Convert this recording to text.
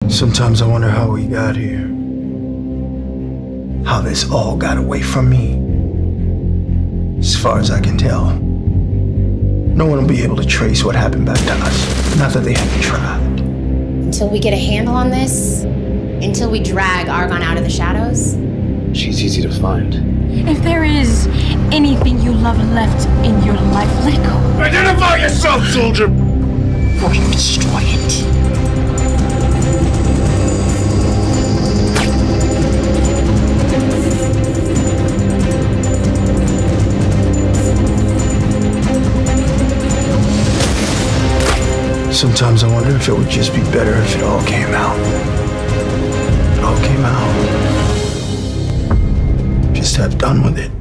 Sometimes I wonder how we got here. How this all got away from me. As far as I can tell, no one will be able to trace what happened back to us. Not that they haven't tried. Until we get a handle on this, until we drag Argon out of the shadows. She's easy to find. If there is anything you love left in your life, let go. Identify yourself, soldier! Or you destroy it. Sometimes I wonder if it would just be better if it all came out. If it all came out. Just have done with it.